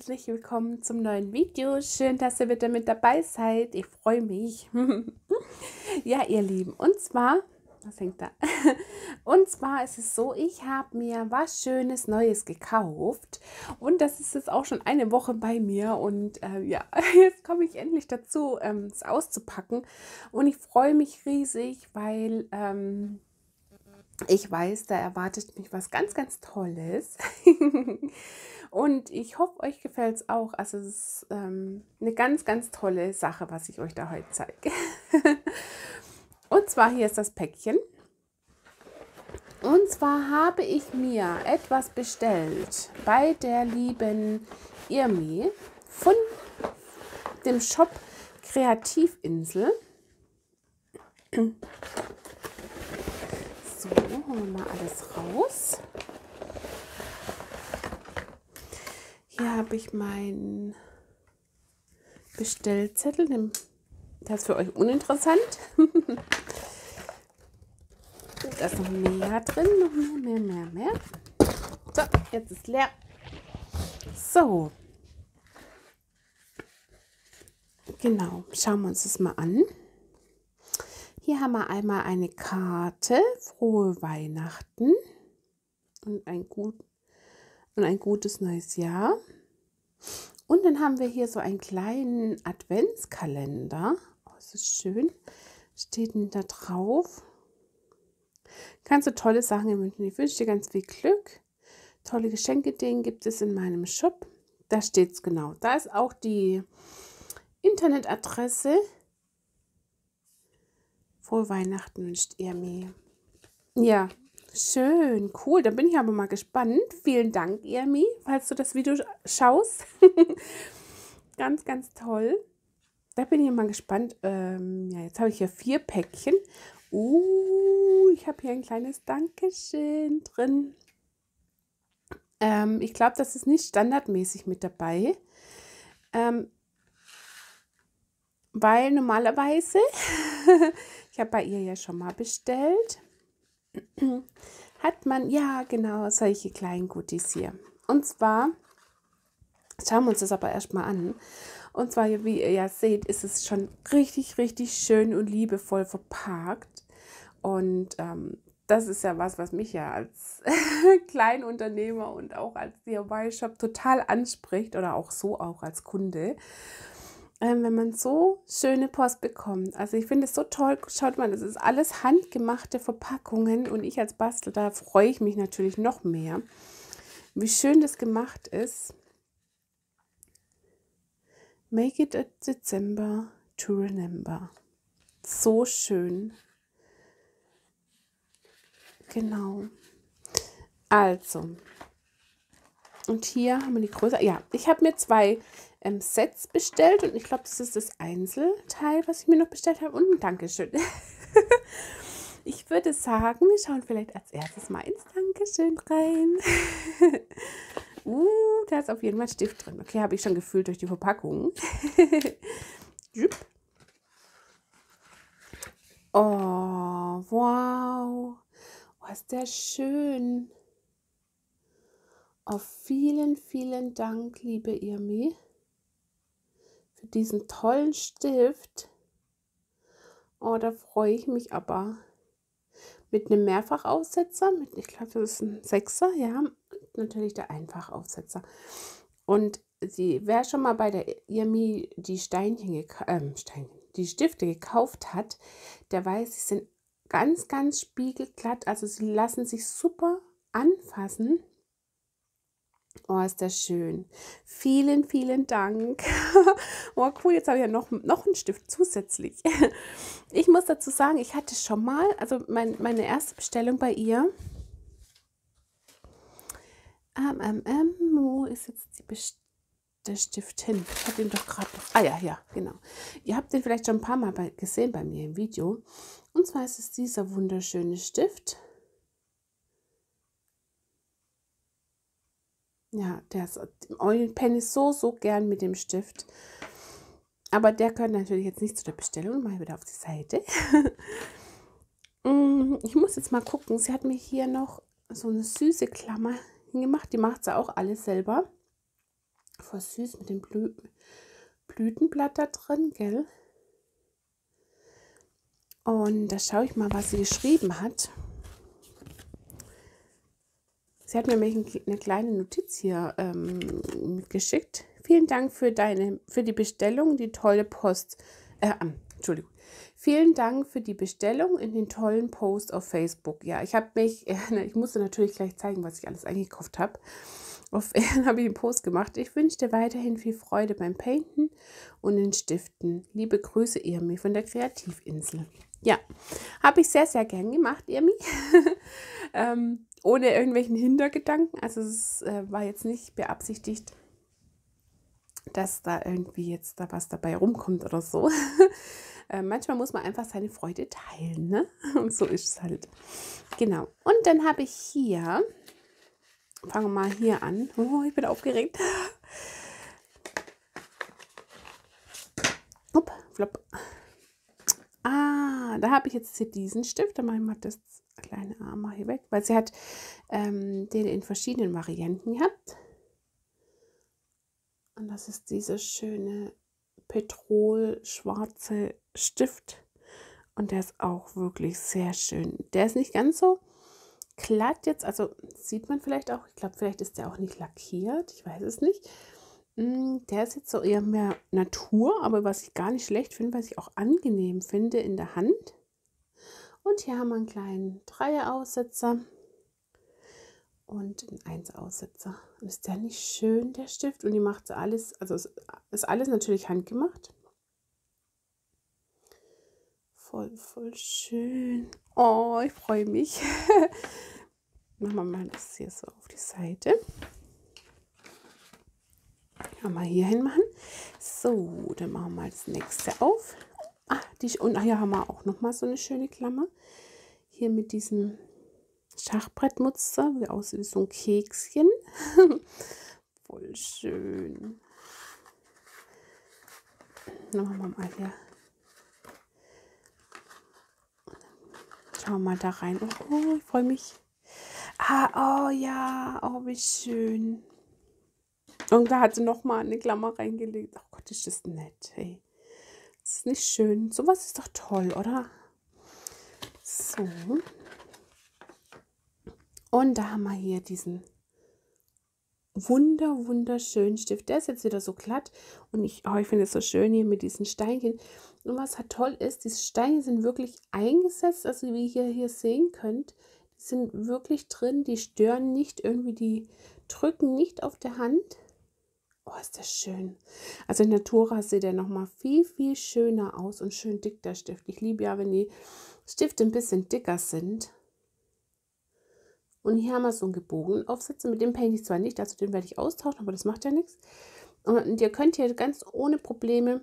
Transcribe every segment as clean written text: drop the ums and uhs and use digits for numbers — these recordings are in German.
herzlich willkommen zum neuen Video. Schön, dass ihr wieder mit dabei seid. Ich freue mich. Ja, ihr Lieben, und zwar, was hängt da? Und zwar ist es so, ich habe mir was Schönes Neues gekauft und das ist jetzt auch schon eine Woche bei mir und ja, jetzt komme ich endlich dazu, es auszupacken und ich freue mich riesig, weil ich weiß, da erwartet mich was ganz, ganz Tolles. Und ich hoffe, euch gefällt es auch. Also es ist eine ganz, ganz tolle Sache, was ich euch da heute zeige. Und zwar hier ist das Päckchen. Und zwar habe ich mir etwas bestellt bei der lieben Irmi von dem Shop Kreativinsel. So, holen wir mal alles raus. Hier habe ich meinen Bestellzettel. Das ist für euch uninteressant. Da ist noch mehr drin. Noch mehr. So, jetzt ist leer. So. Genau, schauen wir uns das mal an. Hier haben wir einmal eine Karte. Frohe Weihnachten und ein gutes neues Jahr. Und dann haben wir hier so einen kleinen Adventskalender. Oh, das ist schön. Steht denn da drauf? Kannst du tolle Sachen wünschen. Ich wünsche dir ganz viel Glück. Tolle Geschenke, den gibt es in meinem Shop. Da steht es genau. Da ist auch die Internetadresse. Frohe Weihnachten wünscht Irmi. Ja, schön, cool. Da bin ich aber mal gespannt. Vielen Dank, Irmi, falls du das Video schaust. Ganz, ganz toll. Da bin ich mal gespannt. Ja, jetzt habe ich hier 4 Päckchen. Ich habe hier ein kleines Dankeschön drin. Ich glaube, das ist nicht standardmäßig mit dabei. Weil normalerweise, ich habe bei ihr ja schon mal bestellt, hat man, ja genau, solche kleinen Goodies hier. Und zwar, schauen wir uns das aber erstmal an. Und zwar, wie ihr ja seht, ist es schon richtig, richtig schön und liebevoll verpackt. Und das ist ja was mich ja als Kleinunternehmer und auch als DIY-Shop total anspricht oder auch so auch als Kunde. Wenn man so schöne Post bekommt. Also ich finde es so toll. Schaut mal, das ist alles handgemachte Verpackungen und ich als Bastel, da freue ich mich natürlich noch mehr, wie schön das gemacht ist. Make it a December to remember. So schön. Genau. Also. Und hier haben wir die Größe. Ja, ich habe mir 2 Sets bestellt und ich glaube, das ist das Einzelteil, was ich mir noch bestellt habe. Und ein Dankeschön. Ich würde sagen, wir schauen vielleicht als erstes mal ins Dankeschön rein. Da ist auf jeden Fall ein Stift drin. Okay, habe ich schon gefühlt durch die Verpackung. Oh, wow. Oh, ist der schön. Oh, vielen, vielen Dank, liebe Irmi, für diesen tollen Stift. Oh, da freue ich mich aber. Mit einem Mehrfachaufsetzer, ich glaube, das ist ein 6er, ja, und natürlich der Einfachaufsetzer. Und wer schon mal bei der Irmi die die Stifte gekauft hat, der weiß, sie sind ganz, ganz spiegelglatt, also sie lassen sich super anfassen. Oh, ist das schön. Vielen, vielen Dank. Oh, cool, jetzt habe ich ja noch einen Stift zusätzlich. Ich muss dazu sagen, ich hatte schon mal, also meine erste Bestellung bei ihr. Wo ist jetzt der Stift hin? Ich habe den doch gerade noch. Ah ja, genau. Ihr habt den vielleicht schon ein paar Mal gesehen bei mir im Video. Und zwar ist es dieser wunderschöne Stift. Ja, Oil Pen ist so gern mit dem Stift. Aber der gehört natürlich jetzt nicht zu der Bestellung. Mal wieder auf die Seite. Ich muss jetzt mal gucken. Sie hat mir hier noch so eine süße Klammer hingemacht. Die macht sie auch alles selber. Voll süß mit dem Blütenblatt da drin, gell? Und da schaue ich mal, was sie geschrieben hat. Sie hat mir nämlich eine kleine Notiz hier mitgeschickt. Vielen Dank für die Bestellung, die tolle Post. Entschuldigung. Vielen Dank für die Bestellung in den tollen Post auf Facebook. Ja, ich musste natürlich gleich zeigen, was ich alles eingekauft habe. Auf Ehren habe ich einen Post gemacht. Ich wünsche dir weiterhin viel Freude beim Painten und den Stiften. Liebe Grüße, Irmi von der Kreativinsel. Ja, habe ich sehr, sehr gern gemacht, Irmi. Ohne irgendwelchen Hintergedanken. Also es war jetzt nicht beabsichtigt, dass da irgendwie jetzt da was dabei rumkommt oder so. Manchmal muss man einfach seine Freude teilen, ne? Und so ist es halt. Genau. Und dann habe ich hier, fangen wir mal hier an. Oh, ich bin aufgeregt. Upp, flop. Da habe ich jetzt hier diesen Stift. Da mache ich mal das kleine Arm hier weg, weil sie hat den in verschiedenen Varianten gehabt. Und das ist dieser schöne petrolschwarze Stift. Und der ist auch wirklich sehr schön. Der ist nicht ganz so glatt jetzt, also sieht man vielleicht auch, ich glaube, vielleicht ist der auch nicht lackiert, ich weiß es nicht. Der ist jetzt so eher mehr Natur, aber was ich gar nicht schlecht finde, was ich auch angenehm finde in der Hand. Und hier haben wir einen kleinen Dreieraussetzer und einen 1-Aussetzer. Ist der nicht schön, der Stift? Und die macht alles, also es ist alles natürlich handgemacht. Voll, voll schön. Oh, ich freue mich. Machen wir mal das hier so auf die Seite. Kann man hier hin machen. So, dann machen wir mal das nächste auf. Und hier haben wir auch noch mal so eine schöne Klammer. Hier mit diesem Schachbrettmuster, wie aussieht wie so ein Kekschen. Voll schön. Dann machen wir mal hier. Schauen wir mal da rein. Oh, ich freue mich. Oh ja, oh, wie schön. Und da hat sie noch mal eine Klammer reingelegt. Oh Gott, ist das nett. Hey. Das ist nicht schön. Sowas ist doch toll, oder? So. Und da haben wir hier diesen wunderschönen Stift. Der ist jetzt wieder so glatt. Und ich finde es so schön hier mit diesen Steinchen. Und was halt toll ist, diese Steine sind wirklich eingesetzt. Also wie ihr hier sehen könnt, die sind wirklich drin. Die stören nicht irgendwie, die drücken nicht auf der Hand. Oh, ist das schön. Also in Natura sieht der nochmal viel, viel schöner aus und schön dick, der Stift. Ich liebe ja, wenn die Stifte ein bisschen dicker sind. Und hier haben wir so einen gebogenen Aufsatz. Mit dem painte ich zwar nicht, also den werde ich austauschen, aber das macht ja nichts. Und ihr könnt hier ganz ohne Probleme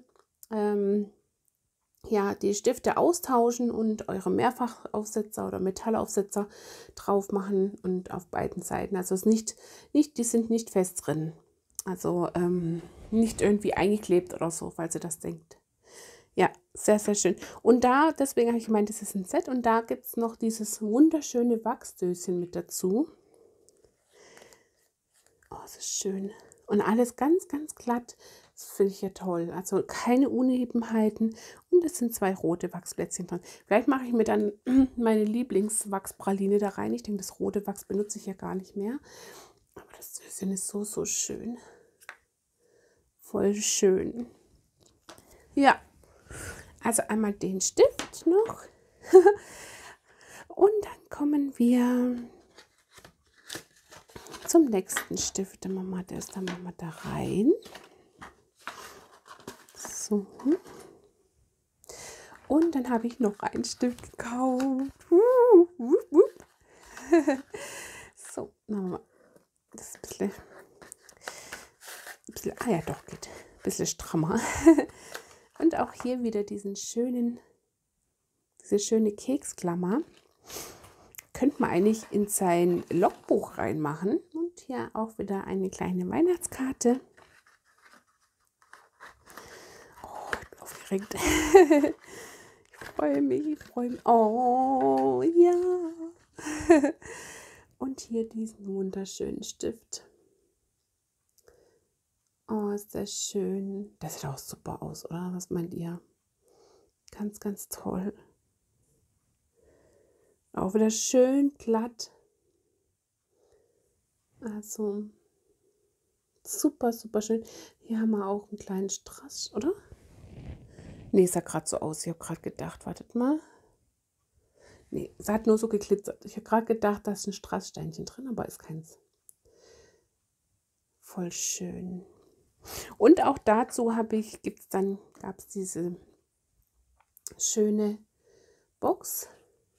ja, die Stifte austauschen und eure Mehrfachaufsetzer oder Metallaufsetzer drauf machen und auf beiden Seiten. Also die sind nicht fest drin. Also nicht irgendwie eingeklebt oder so, falls ihr das denkt. Ja, sehr, sehr schön. Und deswegen habe ich gemeint, das ist ein Set. Und da gibt es noch dieses wunderschöne Wachsdöschen mit dazu. Oh, das ist schön. Und alles ganz, ganz glatt. Das finde ich ja toll. Also keine Unebenheiten. Und es sind 2 rote Wachsplätzchen dran. Vielleicht mache ich mir dann meine Lieblingswachspraline da rein. Ich denke, das rote Wachs benutze ich ja gar nicht mehr. Aber das Döschen ist so, so schön. Voll schön. Ja, also einmal den Stift noch. Und dann kommen wir zum nächsten Stift. Dann machen wir da rein. So. Und dann habe ich noch einen Stift gekauft. So, machen wir das ist ein bisschen, ja doch, geht. Ein bisschen strammer. Und auch hier wieder diese schöne Keksklammer. Könnte man eigentlich in sein Logbuch reinmachen. Und hier auch wieder eine kleine Weihnachtskarte. Oh, ich bin aufgeregt. Ich freue mich. Oh, ja. Und hier diesen wunderschönen Stift. Oh, ist das schön. Das sieht auch super aus, oder? Was meint ihr? Ganz, ganz toll. Auch wieder schön glatt. Also super, super schön. Hier haben wir auch einen kleinen Strass, oder? Nee, sah gerade so aus. Ich habe gerade gedacht, wartet mal. Nee, es hat nur so geglitzert. Ich habe gerade gedacht, da ist ein Strasssteinchen drin, aber ist keins. Voll schön. Und auch dazu gab es diese schöne Box.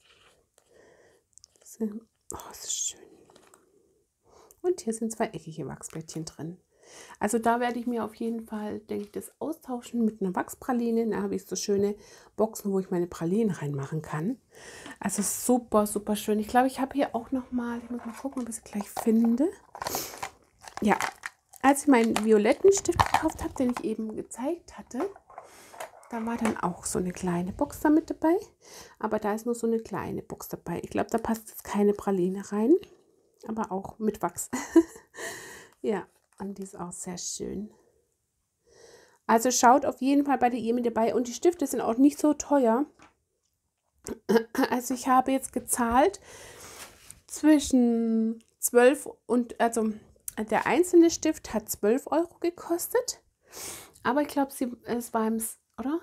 Oh, das ist schön. Und hier sind 2 eckige Wachsblättchen drin. Also da werde ich mir auf jeden Fall, denke ich, das austauschen mit einer Wachspraline. Da habe ich so schöne Boxen, wo ich meine Pralinen reinmachen kann. Also super, super schön. Ich glaube, ich habe hier auch noch mal, ich muss mal gucken, ob ich es gleich finde. Ja, als ich meinen violetten Stift gekauft habe, den ich eben gezeigt hatte, da war dann auch so eine kleine Box da mit dabei. Aber da ist nur so eine kleine Box dabei. Ich glaube, da passt jetzt keine Praline rein. Aber auch mit Wachs. Ja, und die ist auch sehr schön. Also schaut auf jeden Fall bei der Irmi dabei. Und die Stifte sind auch nicht so teuer. Also ich habe jetzt gezahlt zwischen 12 und, also der einzelne Stift hat 12 € gekostet. Aber ich glaube, es war im, oder?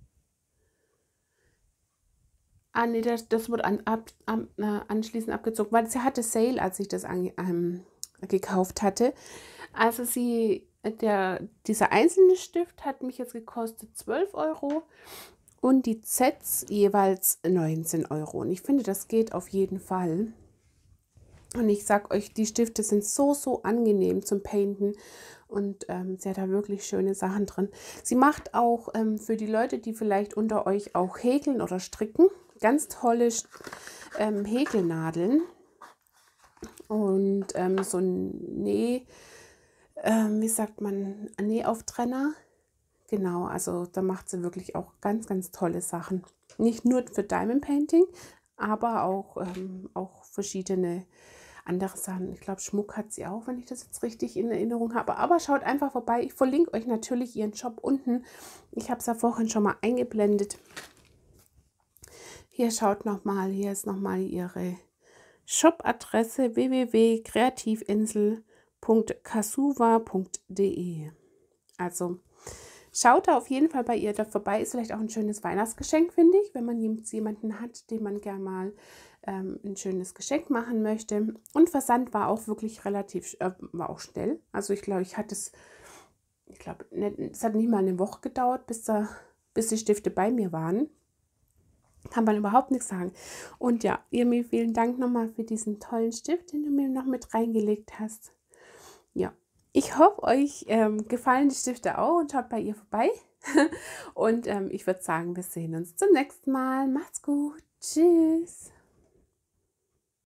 Ah, nee, das wurde anschließend abgezogen, weil sie hatte Sale, als ich das gekauft hatte. Also dieser einzelne Stift hat mich jetzt gekostet 12 € und die Sets jeweils 19 €. Und ich finde, das geht auf jeden Fall. Und ich sag euch, die Stifte sind so, so angenehm zum Painten. Und sie hat da wirklich schöne Sachen drin. Sie macht auch für die Leute, die vielleicht unter euch auch häkeln oder stricken, ganz tolle Häkelnadeln. Und so ein wie sagt man, Nähauftrenner. Genau, also da macht sie wirklich auch ganz, ganz tolle Sachen. Nicht nur für Diamond Painting, aber auch verschiedene andere Sachen. Ich glaube, Schmuck hat sie auch, wenn ich das jetzt richtig in Erinnerung habe. Aber schaut einfach vorbei. Ich verlinke euch natürlich ihren Shop unten. Ich habe es ja vorhin schon mal eingeblendet. Hier schaut nochmal, hier ist nochmal ihre Shop-Adresse www.kreativinsel.kasuva.de. Also schaut da auf jeden Fall bei ihr da vorbei. Ist vielleicht auch ein schönes Weihnachtsgeschenk, finde ich, wenn man jemanden hat, dem man gerne mal ein schönes Geschenk machen möchte. Und Versand war auch wirklich war auch schnell. Also ich glaube, es hat nicht mal eine Woche gedauert, bis die Stifte bei mir waren. Kann man überhaupt nichts sagen. Und ja, Irmi, vielen Dank nochmal für diesen tollen Stift, den du mir noch mit reingelegt hast. Ja, ich hoffe, euch gefallen die Stifte auch und schaut bei ihr vorbei. Und ich würde sagen, wir sehen uns zum nächsten Mal. Macht's gut. Tschüss.